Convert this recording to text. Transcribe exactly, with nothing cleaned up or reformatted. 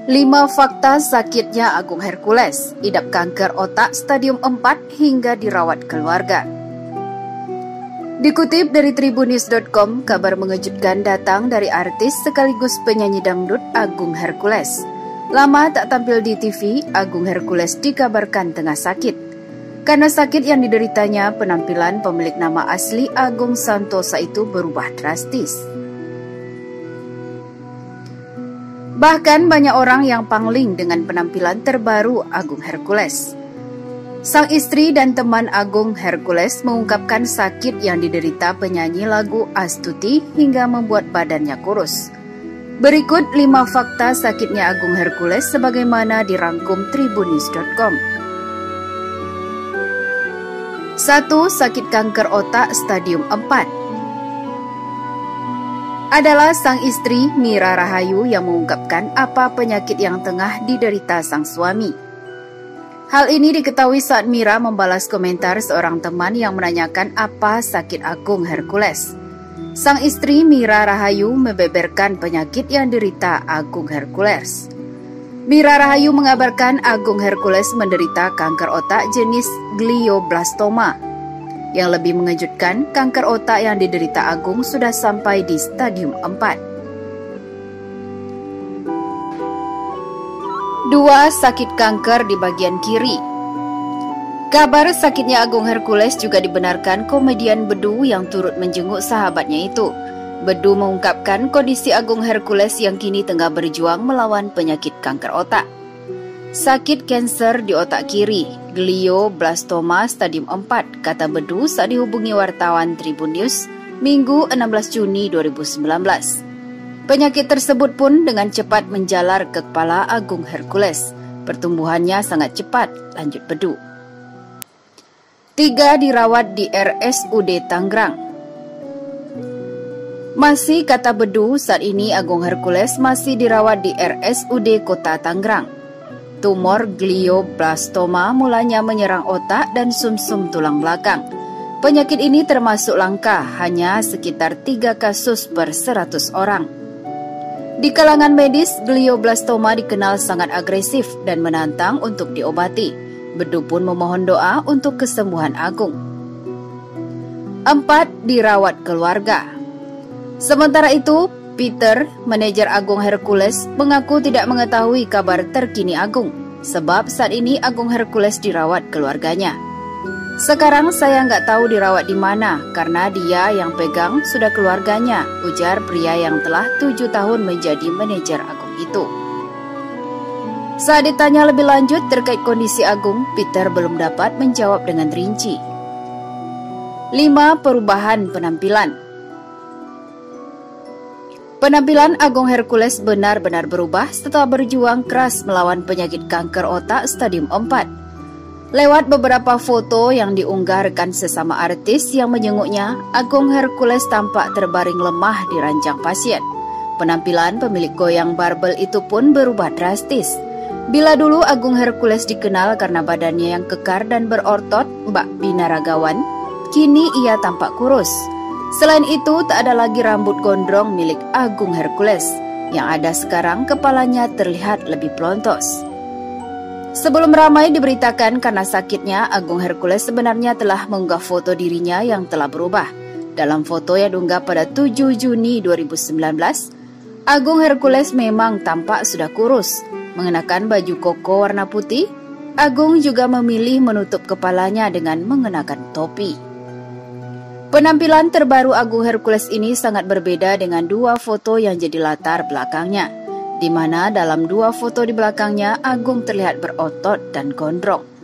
lima fakta sakitnya Agung Hercules, idap kanker otak stadium empat hingga dirawat keluarga. Dikutip dari tribunnews dot com, kabar mengejutkan datang dari artis sekaligus penyanyi dangdut Agung Hercules. Lama tak tampil di T V, Agung Hercules dikabarkan tengah sakit. Karena sakit yang dideritanya, penampilan pemilik nama asli Agung Santosa itu berubah drastis. Bahkan banyak orang yang pangling dengan penampilan terbaru Agung Hercules. Sang istri dan teman Agung Hercules mengungkapkan sakit yang diderita penyanyi lagu Astuti hingga membuat badannya kurus. Berikut lima fakta sakitnya Agung Hercules sebagaimana dirangkum tribunnews dot com. satu. Sakit kanker otak stadium empat. Adalah sang istri Mira Rahayu yang mengungkapkan apa penyakit yang tengah diderita sang suami. Hal ini diketahui saat Mira membalas komentar seorang teman yang menanyakan apa sakit Agung Hercules. Sang istri Mira Rahayu membeberkan penyakit yang diderita Agung Hercules. Mira Rahayu mengabarkan Agung Hercules menderita kanker otak jenis glioblastoma. Yang lebih mengejutkan, kanker otak yang diderita Agung sudah sampai di stadium empat. dua. Sakit kanker di bagian kiri. Kabar sakitnya Agung Hercules juga dibenarkan komedian Bedu yang turut menjenguk sahabatnya itu. Bedu mengungkapkan kondisi Agung Hercules yang kini tengah berjuang melawan penyakit kanker otak. Sakit kanker di otak kiri, glioblastoma stadium empat, kata Bedu saat dihubungi wartawan Tribun News Minggu enam belas Juni dua ribu sembilan belas. Penyakit tersebut pun dengan cepat menjalar ke kepala Agung Hercules. Pertumbuhannya sangat cepat, lanjut Bedu. tiga. Dirawat di R S U D Tangerang. Masih kata Bedu, saat ini Agung Hercules masih dirawat di R S U D Kota Tangerang. Tumor glioblastoma mulanya menyerang otak dan sumsum tulang belakang. Penyakit ini termasuk langka, hanya sekitar tiga kasus per seratus orang. Di kalangan medis, glioblastoma dikenal sangat agresif dan menantang untuk diobati. Bedu pun memohon doa untuk kesembuhan Agung. empat. Dirawat keluarga. Sementara itu, Peter, manajer Agung Hercules, mengaku tidak mengetahui kabar terkini Agung, sebab saat ini Agung Hercules dirawat keluarganya. Sekarang saya nggak tahu dirawat di mana, karena dia yang pegang sudah keluarganya, ujar pria yang telah tujuh tahun menjadi manajer Agung itu. Saat ditanya lebih lanjut terkait kondisi Agung, Peter belum dapat menjawab dengan rinci. lima. Perubahan penampilan. Penampilan Agung Hercules benar-benar berubah setelah berjuang keras melawan penyakit kanker otak stadium empat. Lewat beberapa foto yang diunggah rekan sesama artis yang menjenguknya, Agung Hercules tampak terbaring lemah di ranjang pasien. Penampilan pemilik goyang barbel itu pun berubah drastis. Bila dulu Agung Hercules dikenal karena badannya yang kekar dan berotot bak binaragawan, kini ia tampak kurus. Selain itu, tak ada lagi rambut gondrong milik Agung Hercules. Yang ada sekarang kepalanya terlihat lebih pelontos. Sebelum ramai diberitakan karena sakitnya, Agung Hercules sebenarnya telah mengunggah foto dirinya yang telah berubah. Dalam foto yang diunggah pada tujuh Juni dua ribu sembilan belas, Agung Hercules memang tampak sudah kurus. Mengenakan baju koko warna putih, Agung juga memilih menutup kepalanya dengan mengenakan topi. Penampilan terbaru Agung Hercules ini sangat berbeda dengan dua foto yang jadi latar belakangnya, di mana dalam dua foto di belakangnya Agung terlihat berotot dan gondrong.